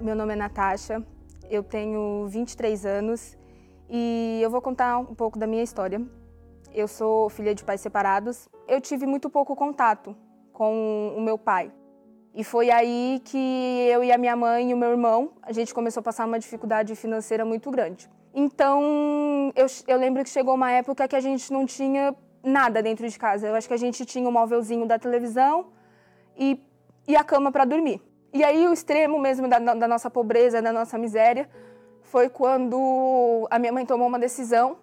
Meu nome é Natasha, eu tenho 23 anos e eu vou contar um pouco da minha história. Eu sou filha de pais separados. Eu tive muito pouco contato com o meu pai. E foi aí que eu e a minha mãe e o meu irmão, a gente começou a passar uma dificuldade financeira muito grande. Então, eu lembro que chegou uma época que a gente não tinha nada dentro de casa. Eu acho que a gente tinha o móvelzinho da televisão e a cama para dormir. E aí o extremo mesmo da nossa pobreza, da nossa miséria, foi quando a minha mãe tomou uma decisão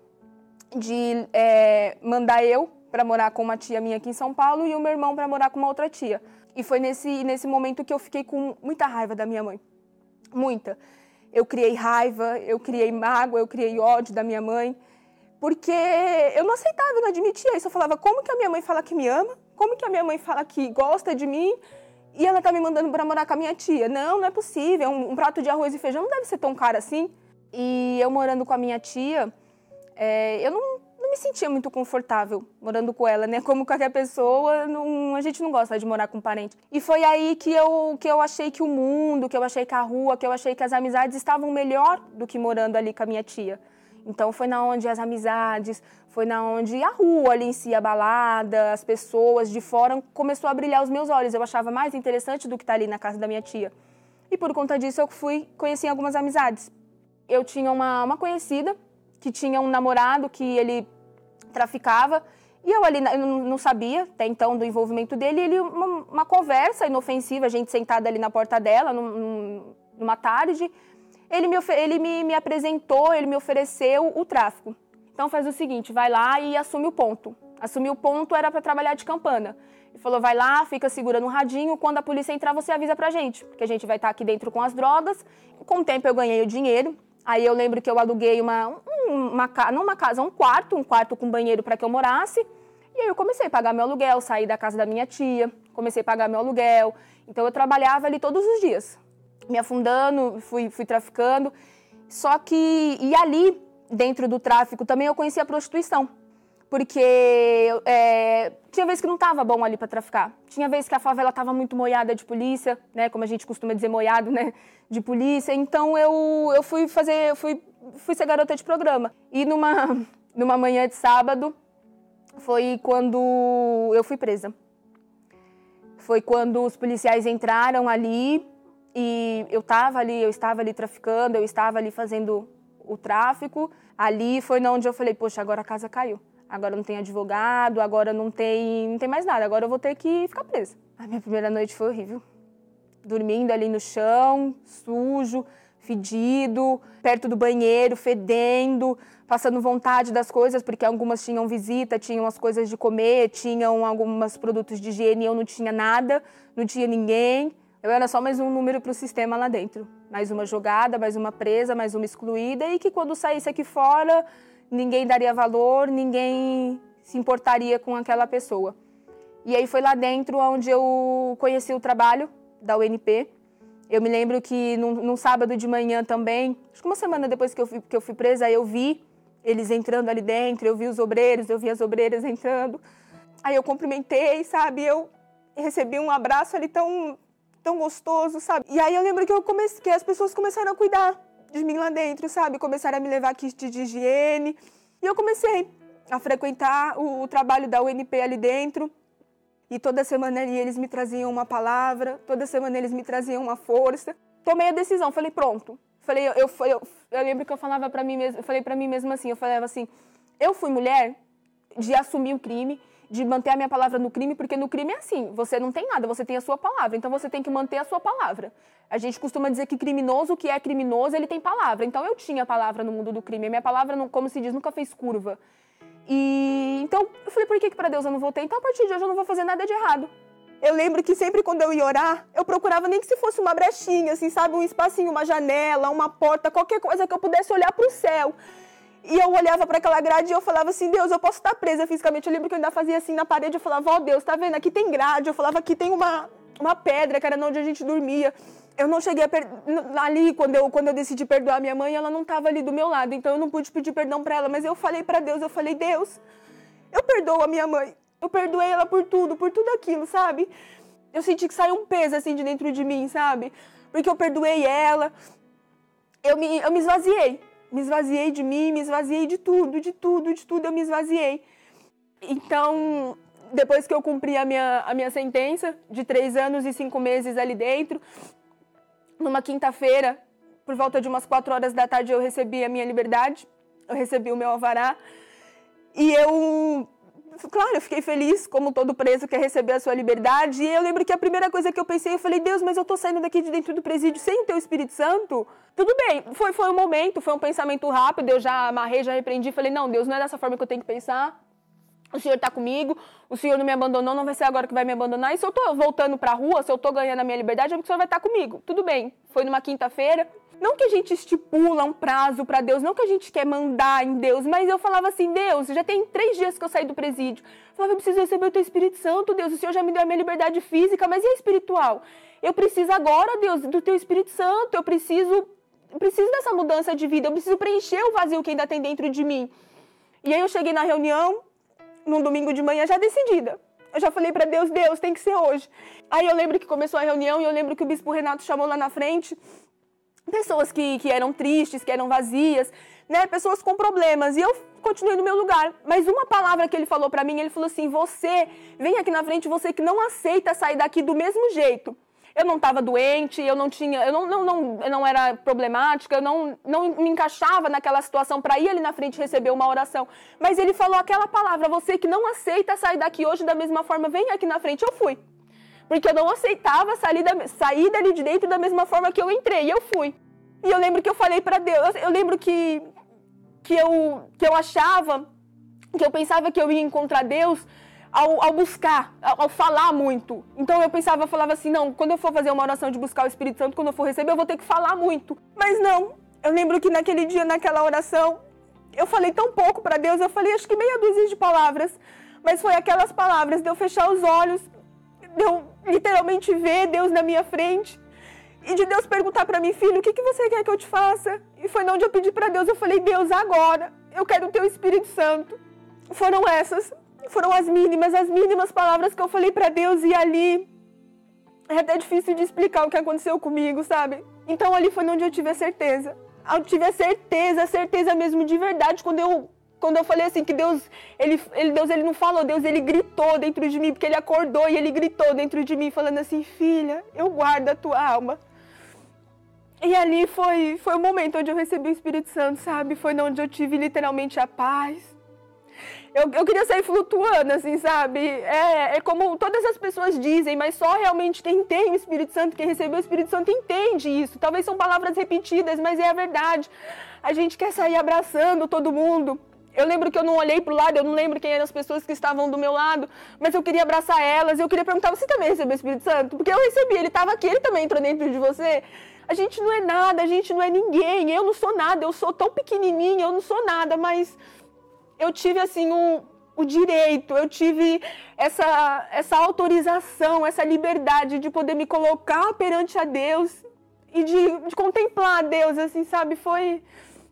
de mandar eu para morar com uma tia minha aqui em São Paulo e o meu irmão para morar com uma outra tia. E foi nesse momento que eu fiquei com muita raiva da minha mãe. Muita. Eu criei raiva, eu criei mágoa, eu criei ódio da minha mãe, porque eu não aceitava, eu não admitia isso. Eu falava, como que a minha mãe fala que me ama? Como que a minha mãe fala que gosta de mim? E ela tá me mandando para morar com a minha tia. Não é possível, um prato de arroz e feijão não deve ser tão caro assim. E eu morando com a minha tia, eu não me sentia muito confortável morando com ela, né? Como qualquer pessoa, a gente não gosta de morar com parente. E foi aí que eu achei que o mundo, que eu achei que a rua, que eu achei que as amizades estavam melhor do que morando ali com a minha tia. Então foi na onde as amizades, foi na onde a rua ali em si, a balada, as pessoas de fora, começou a brilhar os meus olhos. Eu achava mais interessante do que estar ali na casa da minha tia. E por conta disso eu conheci algumas amizades. Eu tinha uma conhecida que tinha um namorado que ele traficava, e eu ali eu não sabia até então do envolvimento dele, ele uma conversa inofensiva, a gente sentada ali na porta dela, numa tarde, ele me apresentou, ele me ofereceu o tráfico. Então faz o seguinte, vai lá e assume o ponto. Assumir o ponto era para trabalhar de campana. Ele falou, vai lá, fica segurando um radinho, quando a polícia entrar você avisa pra gente, porque a gente vai estar aqui dentro com as drogas. Com o tempo eu ganhei o dinheiro. Aí eu lembro que eu aluguei um quarto com banheiro para que eu morasse. E aí eu comecei a pagar meu aluguel, saí da casa da minha tia, comecei a pagar meu aluguel. Então eu trabalhava ali todos os dias, me afundando, fui traficando. Só que, e ali, dentro do tráfico, também eu conheci a prostituição. Porque tinha vezes que não estava bom ali para traficar. Tinha vezes que a favela estava muito moiada de polícia, né? Como a gente costuma dizer, moiado, né? De polícia. Então eu fui ser garota de programa. E numa manhã de sábado foi quando eu fui presa. Foi quando os policiais entraram ali e eu estava ali traficando, eu estava ali fazendo o tráfico. Ali foi onde eu falei, poxa, agora a casa caiu. Agora não tem advogado, agora não tem mais nada, agora eu vou ter que ficar presa. A minha primeira noite foi horrível. Dormindo ali no chão, sujo, fedido, perto do banheiro, fedendo, passando vontade das coisas, porque algumas tinham visita, tinham as coisas de comer, tinham alguns produtos de higiene e eu não tinha nada, não tinha ninguém. Eu era só mais um número para o sistema lá dentro. Mais uma jogada, mais uma presa, mais uma excluída e que quando saísse aqui fora ninguém daria valor, ninguém se importaria com aquela pessoa. E aí foi lá dentro onde eu conheci o trabalho da UNP. Eu me lembro que num sábado de manhã também, acho que uma semana depois que eu fui presa, eu vi eles entrando ali dentro, eu vi os obreiros, eu vi as obreiras entrando. Aí eu cumprimentei, sabe? Eu recebi um abraço ali tão gostoso, sabe? E aí eu lembro que as pessoas começaram a cuidar de mim lá dentro, sabe? Começaram a me levar kit de higiene. E eu comecei a frequentar o trabalho da UNP ali dentro. E toda semana ali eles me traziam uma palavra, toda semana eles me traziam uma força. Tomei a decisão, falei, pronto. Eu lembro que eu falava para mim mesma, eu falei para mim mesma assim, eu falava assim, eu fui mulher de assumir o crime, de manter a minha palavra no crime, porque no crime é assim, você não tem nada, você tem a sua palavra, então você tem que manter a sua palavra. A gente costuma dizer que criminoso, o que é criminoso, ele tem palavra. Então eu tinha palavra no mundo do crime, a minha palavra, como se diz, nunca fez curva. E então eu falei, por que para Deus eu não voltei? Então a partir de hoje eu não vou fazer nada de errado. Eu lembro que sempre quando eu ia orar, eu procurava nem que se fosse uma brechinha, assim, sabe, um espacinho, uma janela, uma porta, qualquer coisa que eu pudesse olhar para o céu. E eu olhava para aquela grade e eu falava assim, Deus, eu posso estar presa fisicamente. Eu lembro que eu ainda fazia assim na parede, eu falava, ó Deus, tá vendo, aqui tem grade. Eu falava, aqui tem uma pedra, que era onde a gente dormia. Eu não cheguei ali, quando eu decidi perdoar minha mãe, ela não estava ali do meu lado. Então eu não pude pedir perdão para ela, mas eu falei para Deus, eu falei, Deus, eu perdoo a minha mãe. Eu perdoei ela por tudo aquilo, sabe? Eu senti que saiu um peso assim de dentro de mim, sabe? porque eu perdoei ela. Eu me esvaziei. Me esvaziei de mim, me esvaziei de tudo, eu me esvaziei. Então, depois que eu cumpri a minha sentença de 3 anos e 5 meses ali dentro, numa quinta-feira, por volta de umas 4 horas da tarde, eu recebi a minha liberdade, eu recebi o meu alvará. E claro, eu fiquei feliz, como todo preso quer receber a sua liberdade. E eu lembro que a primeira coisa que eu pensei, eu falei, Deus, mas eu tô saindo daqui de dentro do presídio sem o teu Espírito Santo? Tudo bem, foi um momento, foi um pensamento rápido, eu já amarrei, já repreendi, falei, não, Deus, não é dessa forma que eu tenho que pensar. O Senhor está comigo, o Senhor não me abandonou, não vai ser agora que vai me abandonar. E se eu estou voltando para a rua, se eu estou ganhando a minha liberdade, é porque o Senhor vai estar comigo. Tudo bem, foi numa quinta-feira. Não que a gente estipula um prazo para Deus, não que a gente quer mandar em Deus, mas eu falava assim, Deus, já tem 3 dias que eu saí do presídio. Eu falava, eu preciso receber o teu Espírito Santo, Deus, o Senhor já me deu a minha liberdade física, mas e a espiritual? Eu preciso agora, Deus, do teu Espírito Santo, eu preciso dessa mudança de vida, eu preciso preencher o vazio que ainda tem dentro de mim. E aí eu cheguei na reunião, num domingo de manhã, já decidida. Eu já falei para Deus, Deus, tem que ser hoje. Aí eu lembro que começou a reunião e eu lembro que o bispo Renato chamou lá na frente pessoas que eram tristes, que eram vazias, né? Pessoas com problemas. E eu continuei no meu lugar. Mas uma palavra que ele falou para mim, ele falou assim, você, vem aqui na frente, você que não aceita sair daqui do mesmo jeito. Eu não estava doente, eu não era problemática, eu não me encaixava naquela situação para ir ali na frente receber uma oração. Mas ele falou aquela palavra, você que não aceita sair daqui hoje da mesma forma, vem aqui na frente. Eu fui. Porque eu não aceitava sair dali de dentro da mesma forma que eu entrei, e eu fui. E eu lembro que eu falei para Deus, eu lembro que eu achava, que eu pensava que eu ia encontrar Deus ao buscar, ao falar muito. Então eu falava assim, não, quando eu for fazer uma oração de buscar o Espírito Santo, quando eu for receber, eu vou ter que falar muito. Mas não, eu lembro que naquele dia, naquela oração, eu falei tão pouco para Deus, eu falei acho que meia dúzia de palavras, mas foi aquelas palavras de eu fechar os olhos, de eu literalmente ver Deus na minha frente, e de Deus perguntar para mim, filho, o que você quer que eu te faça? E foi onde eu pedi para Deus, eu falei, Deus, agora, eu quero o teu Espírito Santo. Foram as mínimas palavras que eu falei para Deus, e ali é até difícil de explicar o que aconteceu comigo, sabe? Então ali foi onde eu tive a certeza. Eu tive a certeza mesmo de verdade, quando eu falei assim, que Deus ele não falou, Deus ele gritou dentro de mim, porque ele acordou e ele gritou dentro de mim, falando assim, filha, eu guardo a tua alma. E ali foi o momento onde eu recebi o Espírito Santo, sabe? Foi onde eu tive literalmente a paz. Eu queria sair flutuando, assim, sabe? É como todas as pessoas dizem, mas só realmente quem tem o Espírito Santo, quem recebeu o Espírito Santo entende isso. Talvez são palavras repetidas, mas é a verdade. A gente quer sair abraçando todo mundo. Eu lembro que eu não olhei pro lado, eu não lembro quem eram as pessoas que estavam do meu lado, mas eu queria abraçar elas, eu queria perguntar, você também recebeu o Espírito Santo? Porque eu recebi, ele estava aqui, ele também entrou dentro de você. A gente não é nada, a gente não é ninguém, eu não sou nada, eu sou tão pequenininha, eu não sou nada, mas eu tive assim o direito, eu tive essa autorização, essa liberdade de poder me colocar perante a Deus e de contemplar a Deus, assim, sabe? Foi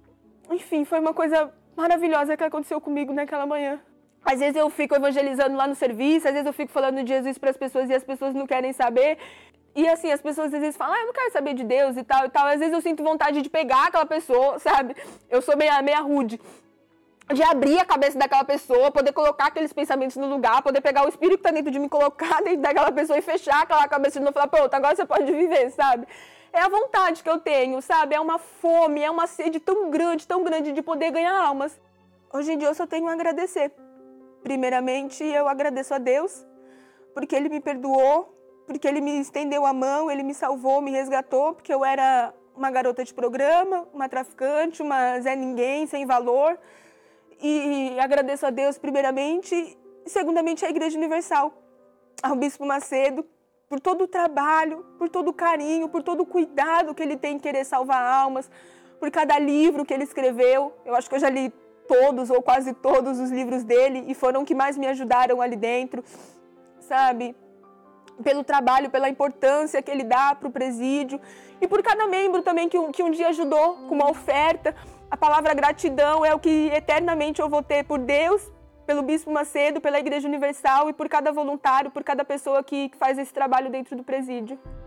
uma coisa maravilhosa que aconteceu comigo naquela manhã. Às vezes eu fico evangelizando lá no serviço, às vezes eu fico falando de Jesus para as pessoas e as pessoas não querem saber. E assim, as pessoas às vezes falam, eu não quero saber de Deus e tal. Às vezes eu sinto vontade de pegar aquela pessoa, sabe? Eu sou meia rude. De abrir a cabeça daquela pessoa, poder colocar aqueles pensamentos no lugar, poder pegar o Espírito que tá dentro de mim, colocar dentro daquela pessoa e fechar aquela cabeça e não falar, pronto, agora você pode viver, sabe? É a vontade que eu tenho, sabe? É uma fome, é uma sede tão grande de poder ganhar almas. Hoje em dia eu só tenho a agradecer. Primeiramente, eu agradeço a Deus, porque Ele me perdoou, porque Ele me estendeu a mão, Ele me salvou, me resgatou, porque eu era uma garota de programa, uma traficante, uma Zé Ninguém, sem valor. E agradeço a Deus, primeiramente, e segundamente à Igreja Universal, ao Bispo Macedo, por todo o trabalho, por todo o carinho, por todo o cuidado que ele tem em querer salvar almas, por cada livro que ele escreveu. Eu acho que eu já li todos ou quase todos os livros dele e foram que mais me ajudaram ali dentro, sabe? Pelo trabalho, pela importância que ele dá para o presídio e por cada membro também que um dia ajudou com uma oferta. A palavra gratidão é o que eternamente eu vou ter por Deus, pelo Bispo Macedo, pela Igreja Universal e por cada voluntário, por cada pessoa que faz esse trabalho dentro do presídio.